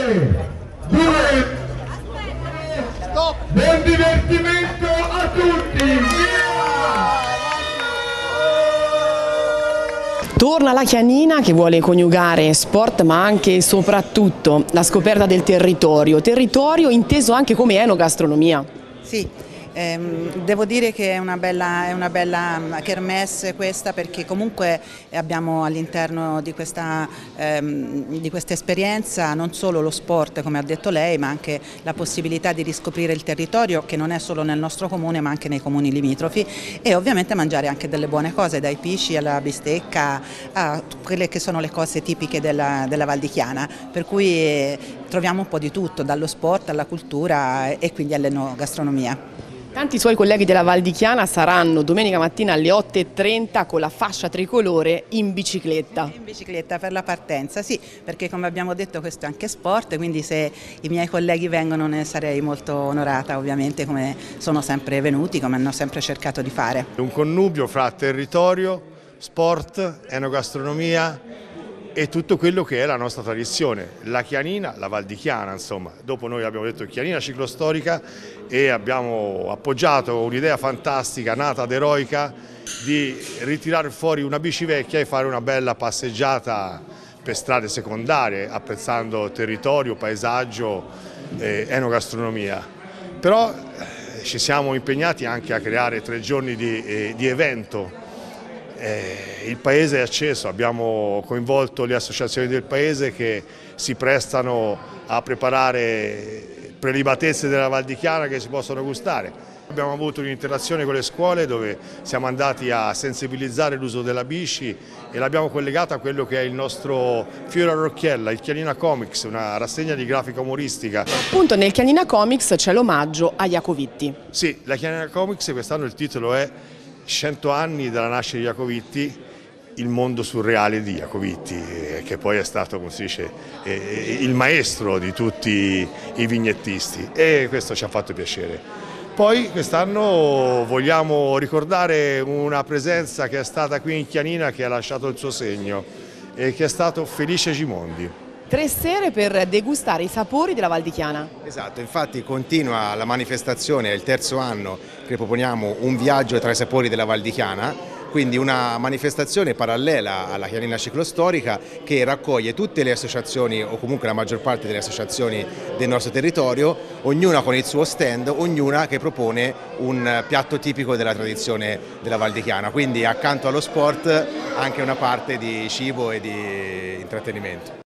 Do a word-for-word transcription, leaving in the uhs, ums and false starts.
tre, due, stop! Buon divertimento a tutti! Torna la Chianina che vuole coniugare sport ma anche e soprattutto la scoperta del territorio, territorio inteso anche come enogastronomia. Sì, ehm, devo dire che è una bella, è una bella kermesse questa, perché comunque abbiamo all'interno di questa, ehm, di questa esperienza non solo lo sport come ha detto lei, ma anche la possibilità di riscoprire il territorio, che non è solo nel nostro comune ma anche nei comuni limitrofi, e ovviamente mangiare anche delle buone cose, dai pisci alla bistecca a quelle che sono le cose tipiche della, della Val di Chiana, per cui eh, troviamo un po' di tutto, dallo sport alla cultura e quindi all'enogastronomia. Tanti suoi colleghi della Val di Chiana saranno domenica mattina alle otto e trenta con la fascia tricolore in bicicletta. In bicicletta per la partenza, sì, perché come abbiamo detto questo è anche sport, quindi se i miei colleghi vengono ne sarei molto onorata, ovviamente, come sono sempre venuti, come hanno sempre cercato di fare. Un connubio fra territorio, sport, enogastronomia e tutto quello che è la nostra tradizione, la Chianina, la Val di Chiana, insomma. Dopo noi abbiamo detto Chianina ciclostorica e abbiamo appoggiato un'idea fantastica, nata ad Eroica, di ritirare fuori una bici vecchia e fare una bella passeggiata per strade secondarie, apprezzando territorio, paesaggio, eh, enogastronomia. Però eh, ci siamo impegnati anche a creare tre giorni di, eh, di evento. Eh, il paese è acceso, abbiamo coinvolto le associazioni del paese che si prestano a preparare prelibatezze della Val di Chiana che si possono gustare. Abbiamo avuto un'interazione con le scuole dove siamo andati a sensibilizzare l'uso della bici e l'abbiamo collegata a quello che è il nostro fiore a Rocchiella, il Chianina Comics, una rassegna di grafica umoristica. Appunto nel Chianina Comics c'è l'omaggio a Jacovitti. Sì, la Chianina Comics quest'anno il titolo è cento anni dalla nascita di Jacovitti, il mondo surreale di Jacovitti, che poi è stato, come si dice, il maestro di tutti i vignettisti, e questo ci ha fatto piacere. Poi quest'anno vogliamo ricordare una presenza che è stata qui in Chianina, che ha lasciato il suo segno, e che è stato Felice Gimondi. Tre sere per degustare i sapori della Val di Chiana. Esatto, infatti continua la manifestazione, è il terzo anno che proponiamo un viaggio tra i sapori della Val di Chiana, quindi una manifestazione parallela alla Chianina ciclostorica che raccoglie tutte le associazioni, o comunque la maggior parte delle associazioni del nostro territorio, ognuna con il suo stand, ognuna che propone un piatto tipico della tradizione della Val di Chiana, quindi accanto allo sport anche una parte di cibo e di intrattenimento.